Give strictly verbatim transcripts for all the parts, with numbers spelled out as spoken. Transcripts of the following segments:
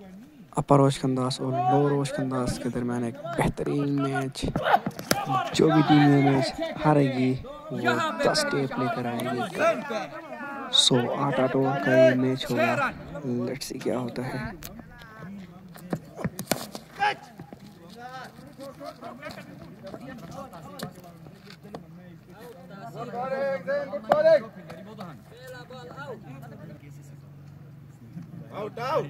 अपर रोशकंदाज और लोअर रोशकंदाज के दरमियान एक बेहतरीन मैच। जो भी टीम ये मैच हारेगी वो दस टेप लेकर आएगी। सो आठ आठ ओवर का ये मैच होगा। लेट्स सी क्या होता है। Out, out.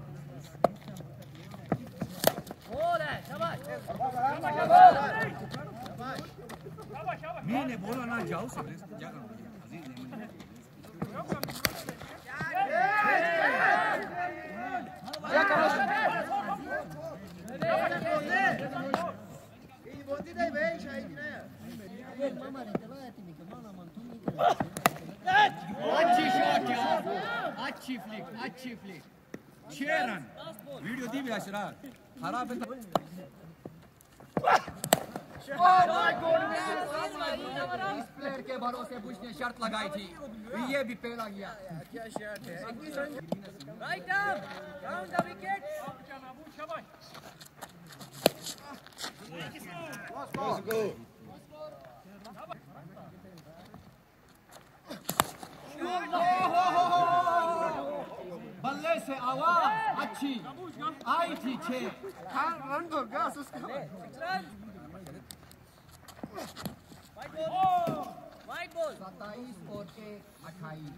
मैंने बोला ना जाओ सब अच्छी शॉट यार, अच्छी फ्लिक, अच्छी फ्लिक। छह रन वीडियो दी भी अशरार खराब है। इस प्लेयर के भरोसे बुश ने शर्त लगाई थी, ये भी पहला गया। क्या शर्ट है? Right arm round the wicket. Let's go. बल्ले से आवाज अच्छी आई थी। छह रन हो गया उसका। वाइड बॉल सत्ताईस और एक अट्ठाईस।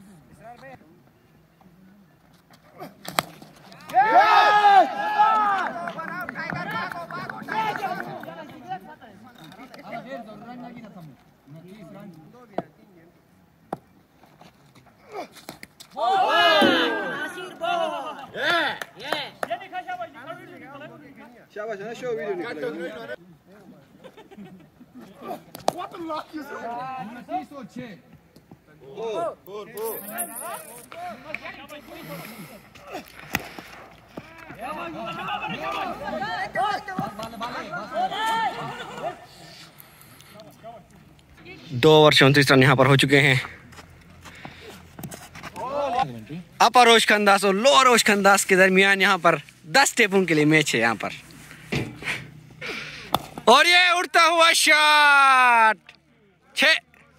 शाबाश है शो वीडियो निकलेगा। What the luck is that? उनतीस और छह। बोल बोल बोल। दो ओवर चौंतीस रन यहाँ पर हो चुके हैं। अपर रोशकंदाज और लोअर रोशकंदाज के दरमियान यहाँ पर दस टेपों के लिए मैच है यहाँ पर। और ये उड़ता हुआ शॉट छह।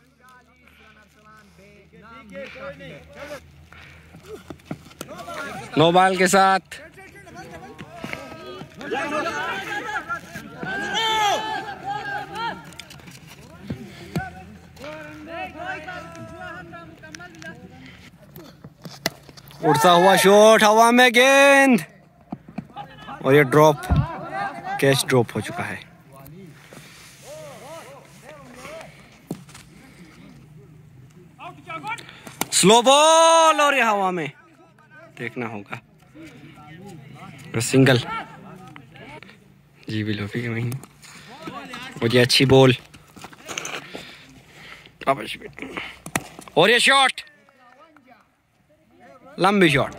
नो बॉल के साथ उड़ता हुआ शॉट हवा में गेंद और ये ड्रॉप, कैच ड्रॉप हो चुका है। स्लो बॉल और ये हवा में देखना होगा। सिंगल जी भी लोफी के वहीं। और ये अच्छी बॉल और ये शॉट लंबी शॉट।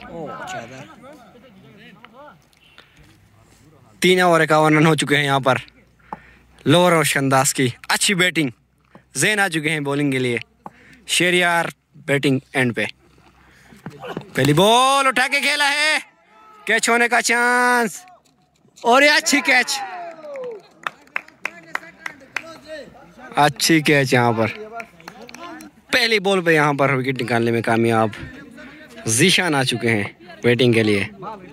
तीन ओवर इक्यावन रन हो चुके हैं यहाँ पर। लोअर रोशकंदाज की अच्छी बैटिंग, ज़ेन आ चुके हैं बॉलिंग के लिए। शेरियार बैटिंग एंड पे। पहली बॉल उठा के खेला है, कैच होने का चांस और ये अच्छी कैच, अच्छी कैच यहाँ पर। पहली बॉल पे यहाँ पर विकेट निकालने में कामयाब ज़ीशान आ चुके हैं बैटिंग के लिए।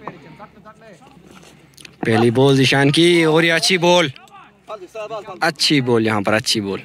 पहली बॉल ज़ीशान की और ये अच्छी बॉल, अच्छी बॉल यहाँ पर, अच्छी बॉल।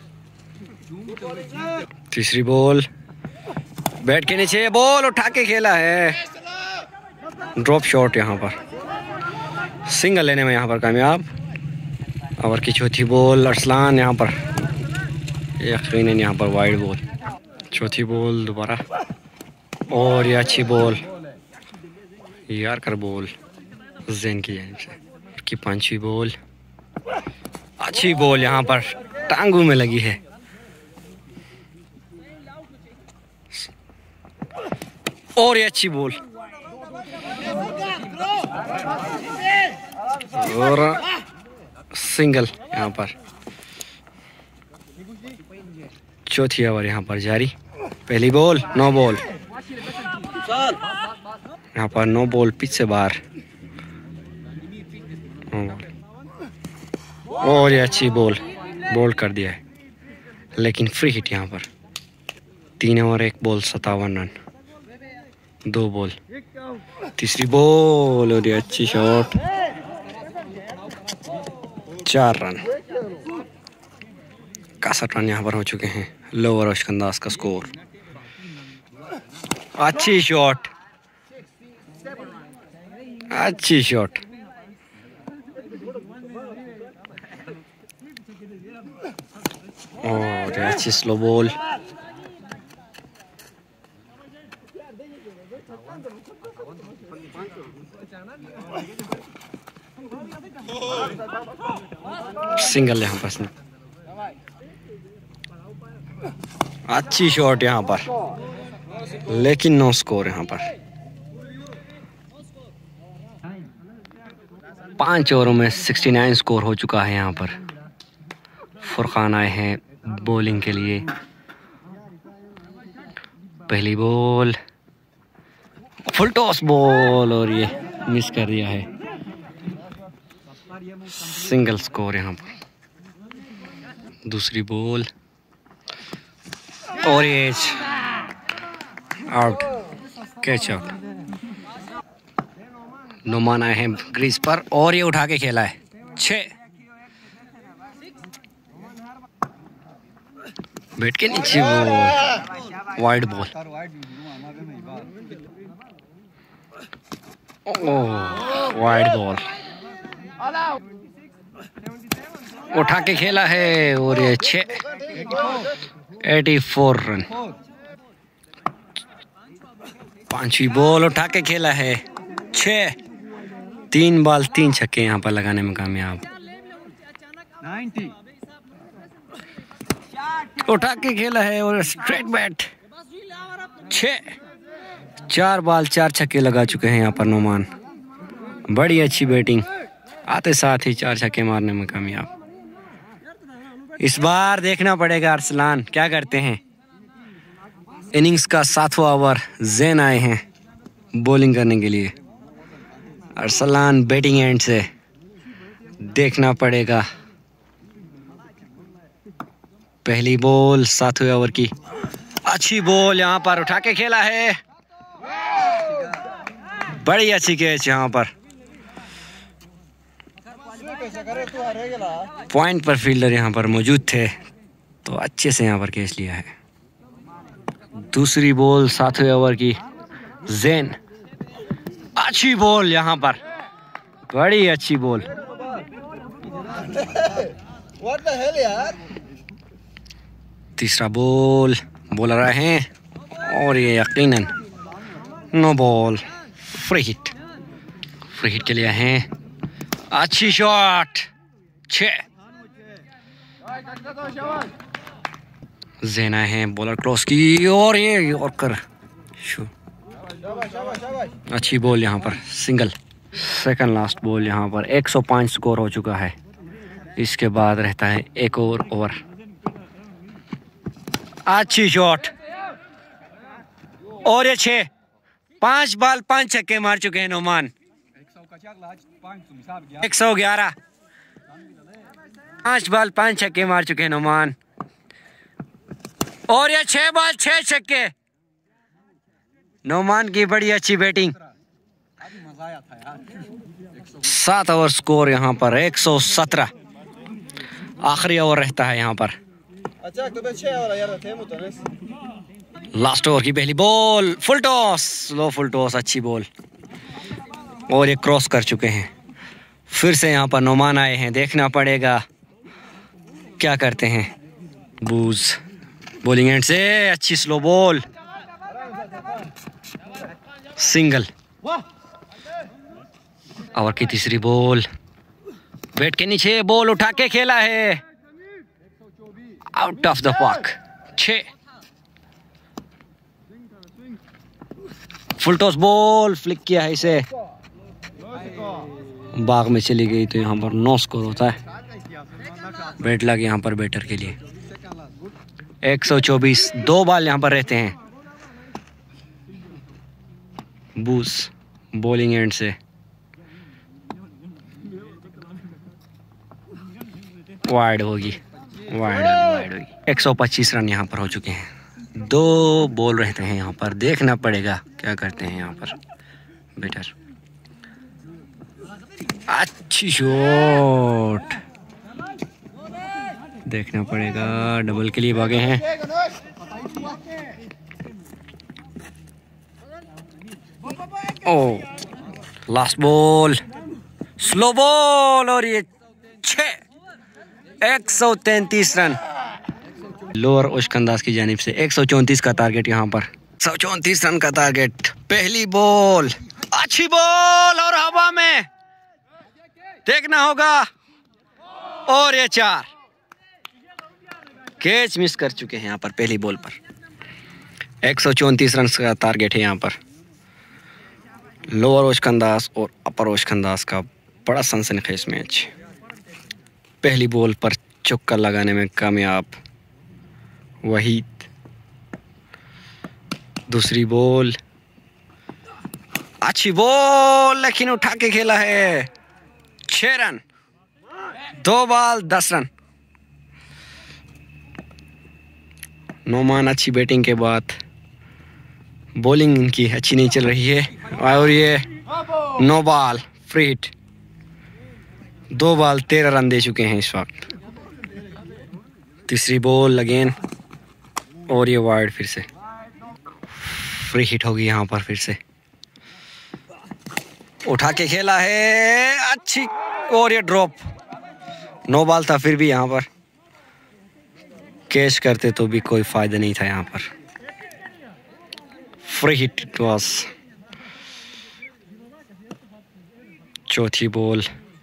तीसरी बॉल बैट के नीचे, बॉल उठा के खेला है, ड्रॉप शॉट यहाँ पर। सिंगल लेने में यहाँ पर कामयाब। ओवर की चौथी बॉल अरसलान यहाँ पर यकीनन यहाँ पर वाइड बॉल। चौथी बॉल दोबारा और ये अच्छी बॉल यार कर बॉल ज़ेन की जानिब से की। पांचवी बॉल अच्छी बॉल यहाँ पर टांगों में लगी है। और ये अच्छी बॉल और सिंगल यहाँ पर। चौथी ओवर यहाँ पर जारी। पहली बॉल नो बॉल, यहाँ पर नो बॉल पिच से बाहर। और ये अच्छी बॉल बॉल कर दिया है, लेकिन फ्री हिट यहाँ पर। तीन ओवर एक बॉल सत्तावन रन, दो बॉल। तीसरी बॉल और ये अच्छी शॉट, चार रन। इकसठ रन यहाँ पर हो चुके हैं। लोअर अशकंदाज का स्कोर। अच्छी शॉट, अच्छी शॉट। और अच्छी स्लो बॉल। सिंगल यहाँ पर। अच्छी शॉट यहाँ पर, लेकिन नो स्कोर यहाँ पर। पांच ओवरों में उनहत्तर स्कोर हो चुका है यहाँ पर। फुरकान आए हैं बॉलिंग के लिए। पहली बॉल, फुल टॉस बॉल और ये मिस कर दिया है। सिंगल स्कोर यहाँ पर। दूसरी बॉल और ये आउट, कैच आउट। नुमान आए हैं ग्रीज पर और ये उठा के खेला है। छः बैट के नीचे ball, wide ball. Oh wide ball, उठा के खेला है और ये छः, चौरासी रन। पांचवी बॉल उठा के खेला है, छः। तीन बॉल तीन छक्के यहाँ पर लगाने में कामयाब। उठा के खेला है और स्ट्रेट बैट, छः। चार बॉल चार छक्के लगा चुके हैं यहाँ पर नुमान। बड़ी अच्छी बैटिंग, आते साथ ही चार छक्के मारने में कामयाब। इस बार देखना पड़ेगा अरसलान क्या करते हैं। इनिंग्स का सातवां ओवर, जैन आए हैं बॉलिंग करने के लिए। अरसलान बैटिंग एंड से देखना पड़ेगा। पहली बॉल सातवें ओवर की, अच्छी बॉल यहाँ पर उठा के खेला है। बड़ी अच्छी कैच यहाँ पर। पॉइंट पर फील्डर यहाँ पर मौजूद थे तो अच्छे से यहाँ पर कैच लिया है। दूसरी बॉल सातवें ओवर की, जैन। अच्छी बॉल यहाँ पर, बड़ी अच्छी बॉल। तीसरा बॉल बोल रहे हैं और ये यकीनन no ball, free hit. Free hit के लिए हैं। अच्छी शॉट, छः। जैन आए हैं बॉलर क्रॉस की और ये यॉर्कर। अच्छी बॉल यहाँ पर, सिंगल। सेकंड लास्ट बॉल यहाँ पर। एक सौ पाँच स्कोर हो चुका है। इसके बाद रहता है एक और ओवर। अच्छी शॉट और ये छः। पांच बॉल पांच छक्के मार चुके हैं नुमान। एक सौ ग्यारह। पांच बॉल पांच छक्के मार चुके हैं नुमान और ये छह बॉल छह छक्के। नुमान की बड़ी अच्छी बैटिंग। सात ओवर स्कोर यहाँ पर, एक सौ सत्रह। आखिरी ओवर रहता है यहाँ पर। लास्ट ओवर की पहली ball, full toss, slow full toss, अच्छी बॉल और ये क्रॉस कर चुके हैं। फिर से यहाँ पर नुमान आए हैं, देखना पड़ेगा क्या करते हैं। बूज बॉलिंग एंड से अच्छी स्लो बॉल, सिंगल। ओवर की तीसरी बॉल, बैट के नीचे बॉल उठा के खेला है, आउट ऑफ द पार्क, छः। फुल टॉस बॉल फ्लिक किया है इसे, बाग में चली गई तो यहाँ पर नो स्कोर होता है। बैट लग यहाँ पर बैटर के लिए। एक सौ चौबीस, दो बॉल यहाँ पर रहते हैं। बूस बॉलिंग एंड से वाइड होगी, वाइड होगी, वाइड होगी। एक सौ पच्चीस रन यहाँ पर हो चुके हैं। दो बॉल रहते हैं यहाँ पर, देखना पड़ेगा क्या करते हैं यहाँ पर बैटर। अच्छी शॉट, देखना पड़ेगा। डबल के लिए भागे हैं। Oh last ball, slow ball, और ये छः। एक सौ तैंतीस रन लोअर ओशकंदाज की जानिब से। एक सौ चौंतीस का टारगेट यहाँ पर, एक सौ चौंतीस रन का टारगेट। पहली बॉल, अच्छी बॉल और हवा में, देखना होगा। और ये चार, कैच मिस कर चुके हैं यहाँ पर पहली बॉल पर। एक सौ चौंतीस रन का टारगेट है यहाँ पर। लोअर ओशकंदाज और अपर ओशकंदाज का बड़ा सनसनीखेज मैच। पहली बॉल पर चौका लगाने में कामयाब वहीद। दूसरी बॉल, अच्छी बॉल, लेकिन उठा के खेला है। छह रन, दो बॉल दस रन। नोमान अच्छी बैटिंग के बाद बॉलिंग इनकी अच्छी नहीं चल रही है। और ये नो बॉल फ्री हिट। दो बॉल तेरह रन दे चुके हैं इस वक्त। तीसरी बॉल अगेन, और ये वाइड फिर से। फ्री हिट होगी यहाँ पर फिर से। उठा के खेला है, अच्छी, और ये ड्रॉप। नो बॉल था फिर भी यहाँ पर कैच करते तो भी कोई फायदा नहीं था यहाँ पर। Free hit it was. चौथी बॉल,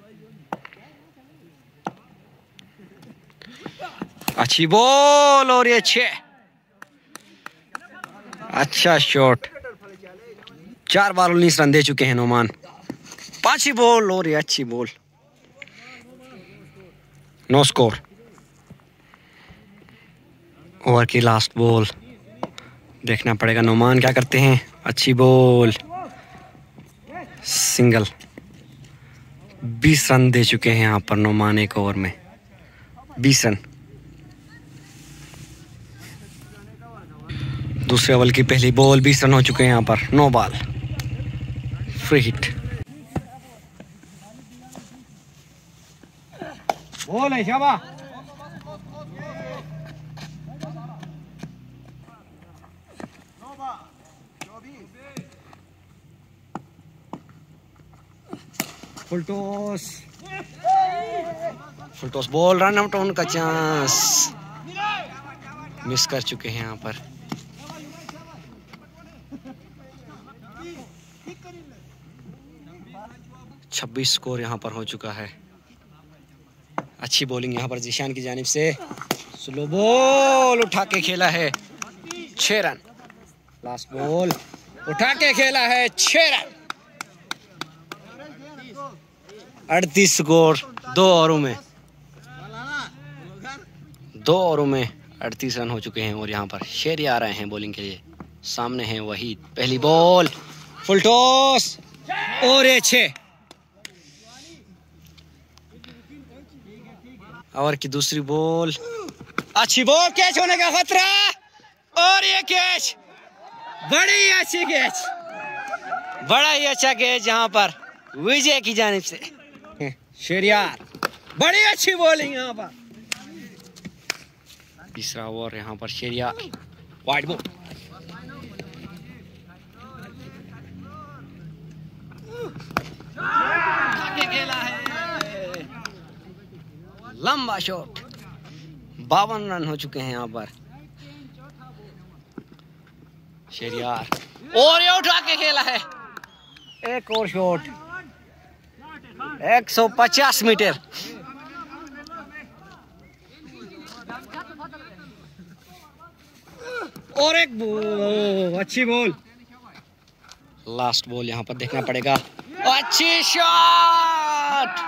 अच्छी बॉल, और ये छह। अच्छा शॉट। चार बॉल उन्नीस रन दे चुके हैं नोमान। पांचवी बॉल, और ये अच्छी बॉल। No score. ओवर की लास्ट बॉल, देखना पड़ेगा नोमान क्या करते हैं। अच्छी बॉल, सिंगल। बीस रन दे चुके हैं यहाँ पर नोमान एक ओवर में। बीस रन। दूसरे ओवर की पहली बॉल, बीस रन हो चुके हैं यहाँ पर। No ball, free hit. Ball है शाबाश। Full toss, full toss ball, run out होने का चांस मिस कर चुके हैं यहाँ पर। छब्बीस स्कोर यहाँ पर हो चुका है। अच्छी बॉलिंग यहाँ पर जिशान की जानिब से। स्लो बॉल, उठा के खेला है। छह रन। लास्ट बॉल, उठा के खेला है। छह रन। अड़तीस स्कोर दो ओवरों में। दो ओवरों में अड़तीस रन हो चुके हैं। और यहाँ पर शेरी आ रहे हैं बॉलिंग के लिए। सामने हैं वहीद। पहली बॉल, फुल टॉस, और ये छह। ओवर की दूसरी बॉल, अच्छी बॉल, कैच होने का खतरा, और ये कैच, बड़ी अच्छी कैच, बड़ा ही अच्छा कैच यहाँ पर विजय की जानिब से। शेरियार, बड़ी अच्छी बॉलिंग यहाँ पर। तीसरा ओवर यहाँ पर शेरियार, वाइड बॉल, खेला है लंबा शॉट। बावन रन हो चुके हैं यहाँ पर। शेरियार, और ये उठा के खेला है। एक और शॉट, एक सौ पचास मीटर। और एक बॉल, अच्छी बॉल। लास्ट बॉल यहाँ पर देखना पड़ेगा। अच्छी शॉट,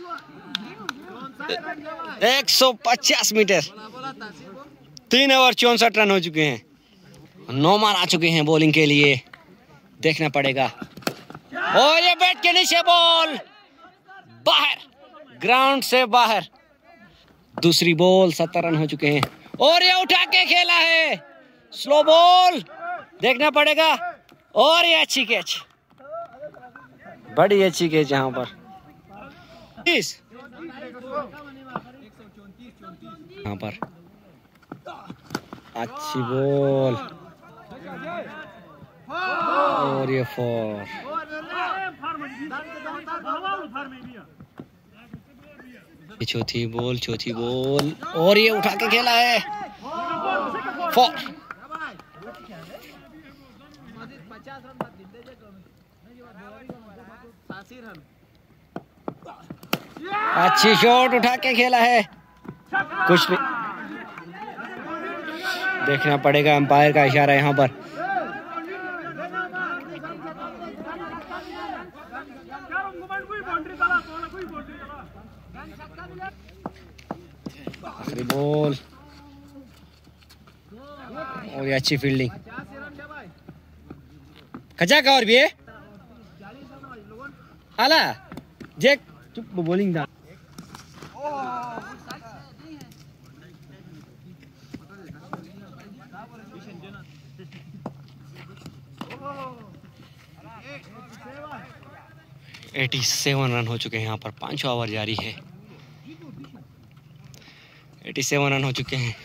एक सौ पचास मीटर। तीन ओवर चौसठ रन हो चुके हैं। नौमान आ चुके हैं बॉलिंग के लिए। देखना पड़ेगा। और ये बैट के नीचे बॉल, बाहर, ग्राउंड से बाहर। दूसरी बॉल, सत्तर रन हो चुके हैं और ये उठा के खेला है, स्लो बॉल देखना पड़ेगा और ये अच्छी कैच, बड़ी अच्छी कैच यहाँ पर। यहाँ पर अच्छी बॉल और ये फोर। चौथी बॉल, चौथी बॉल और ये उठा के खेला है, फोर। अच्छी शॉट उठा के खेला है, कुछ नहीं, देखना पड़ेगा, अंपायर का इशारा यहाँ पर। आखिरी बॉल और ये अच्छी फील्डिंग, खचा का और भी है आला जेक चुप बॉलिंग था। सत्तासी रन हो चुके हैं यहाँ पर, पांचवा ओवर जारी है। सत्तासी रन हो चुके हैं।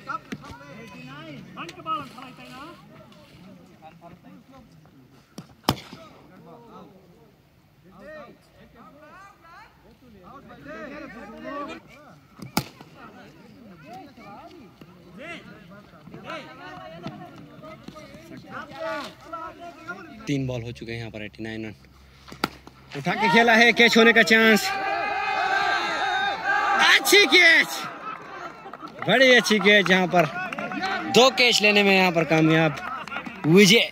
तीन बॉल हो चुके हैं यहाँ पर, नवासी रन उठा के खेला है, कैच होने का चांस, अच्छी कैच, बड़ी अच्छी कैच यहाँ पर, दो कैच लेने में यहाँ पर कामयाब विजय।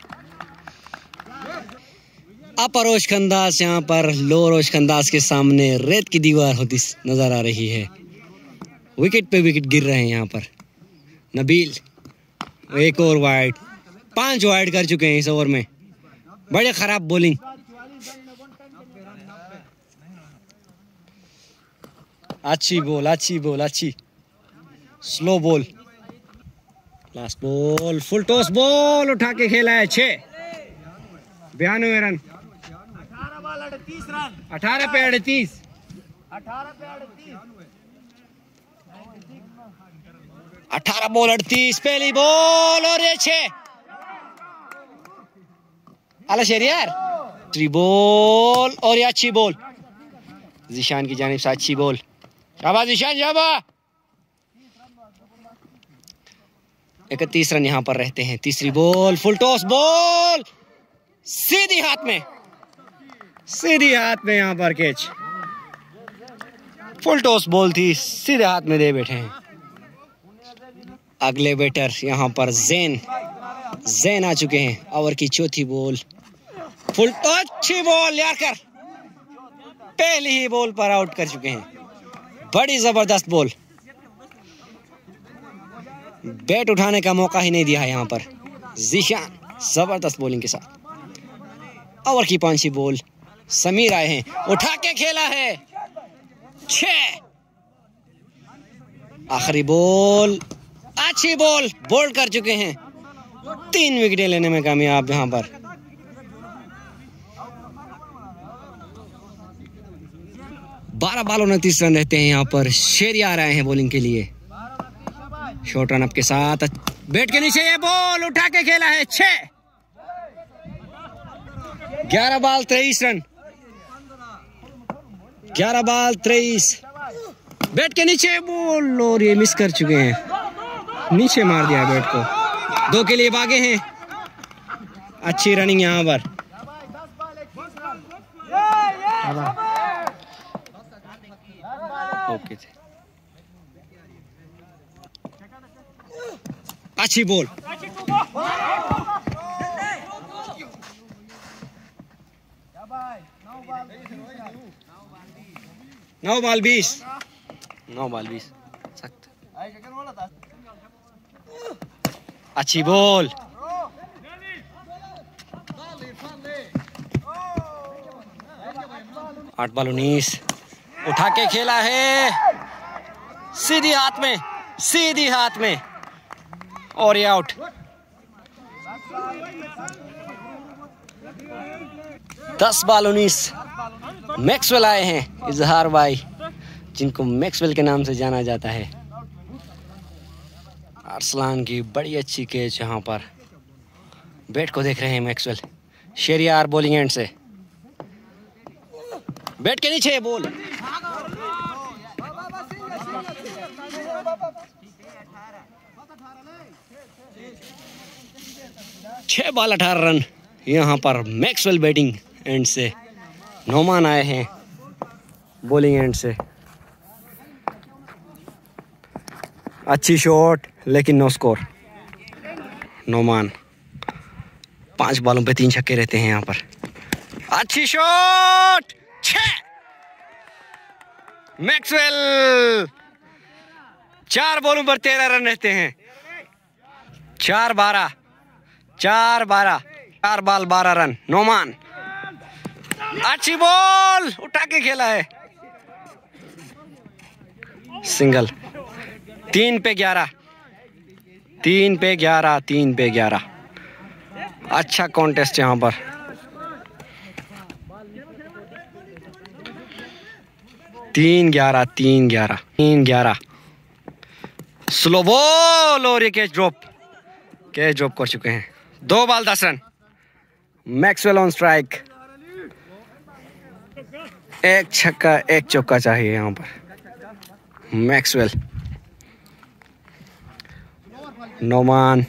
अपर ओशखंदास यहाँ पर लोअर ओशखंदास के सामने रेत की दीवार होती नजर आ रही है। विकेट पे विकेट गिर रहे हैं यहाँ पर। नबील एक और वाइड, पांच वाइड कर चुके हैं इस ओवर में, बड़े खराब बॉलिंग। अच्छी बॉल, अच्छी बॉल, अच्छी slow ball, last ball, full toss ball उठा के खेला है, छह, बयानवे रन, अठारह पे अड़तीस, अठारह बॉल अड़तीस, पहली बॉल और ये छह, आला शहरियार, थ्री बॉल और ये अच्छी बॉल जिशान की जानिब से, अच्छी बॉल, शाबाश जिशान, शाबाश। इकतीस रन यहाँ पर रहते हैं। तीसरी बॉल, फुल टॉस बॉल, सीधी हाथ में, सीधी हाथ में यहाँ पर कैच, फुल टॉस बॉल थी, सीधे हाथ में दे बैठे हैं। अगले बैटर यहाँ पर जैन, जैन आ चुके हैं। ओवर की चौथी बॉल, फुल टॉस, अच्छी बॉल यार कर, पहली ही बॉल पर आउट कर चुके हैं, बड़ी जबरदस्त बॉल, बैट उठाने का मौका ही नहीं दिया है यहाँ पर जिशान, जबरदस्त बॉलिंग के साथ। ओवर की पांचवी बॉल, समीर आए हैं, उठा के खेला है, छह, आखिरी बॉल, अच्छी बॉल, बोल्ड कर चुके हैं, तीन विकेटें लेने में कामयाब यहाँ पर। बारह बाल उनतीस रन रहते हैं यहाँ पर। शेरिया आ रहे हैं बॉलिंग के लिए, शॉर्ट रन अप के साथ, बैट के नीचे ये बॉल उठा के खेला है, छह, ग्यारह बाल तेईस रन, ग्यारह बाल तेईस, बैट के नीचे बॉल और ये मिस कर चुके हैं, नीचे मार दिया बैट को, दो के लिए भागे हैं, अच्छी रनिंग यहाँ पर। ओके, अच्छी बॉल, नौ बाल बीस, नौ बाल बीस, सख्त, अच्छी बॉल, आठ बाल उन्नीस, उठा के खेला है, सीधी हाथ में, सीधी हाथ में, और ये आउट। दस बाल उन्नीस। मैक्सवेल आए हैं, इजहार भाई, जिनको मैक्सवेल के नाम से जाना जाता है। अरसलान की बड़ी अच्छी कैच यहाँ पर, बैट को देख रहे हैं मैक्सवेल। शेरियार बॉलिंग एंड से, बैट के नीचे बॉल। छह बॉल अठारह रन यहाँ पर मैक्सवेल बैटिंग एंड से। नोमान आए हैं बॉलिंग एंड से। अच्छी शॉट लेकिन नो स्कोर। नोमान पांच बॉलों पे तीन छक्के रहते हैं यहाँ पर। अच्छी शॉट, छह। मैक्सवेल चार बॉलों पर तेरह रन रहते हैं। चार बारह, चार बारह, चार बॉल बारह रन। नोमान अच्छी बॉल उठा के खेला है, सिंगल। तीन पे ग्यारह, तीन पे ग्यारह, तीन पे ग्यारह। अच्छा कॉन्टेस्ट यहाँ पर। तीन ग्यारह, तीन ग्यारह, तीन ग्यारह। स्लो बॉल और ये कैच ड्रॉप, कैच ड्रॉप कर चुके हैं। दो बॉल दस रन। Maxwell on strike. एक छक्का एक चौका चाहिए यहाँ पर। Maxwell, Noman,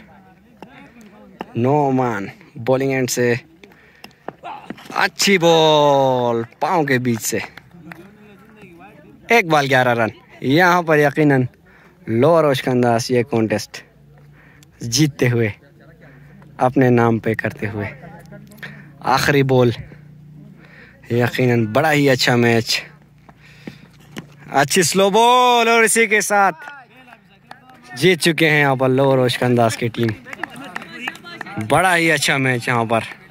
Noman bowling end से। अच्छी बॉल पाँव के बीच से। एक बॉल ग्यारह रन। यहाँ पर यकीनन लोअर रोशनदास ये कॉन्टेस्ट जीतते हुए, अपने नाम पे करते हुए। आखिरी बॉल, यकीनन बड़ा ही अच्छा मैच। अच्छी स्लो बॉल और इसी के साथ जीत चुके हैं यहाँ पर लोअर रोशनदास की टीम। बड़ा ही अच्छा मैच यहाँ पर।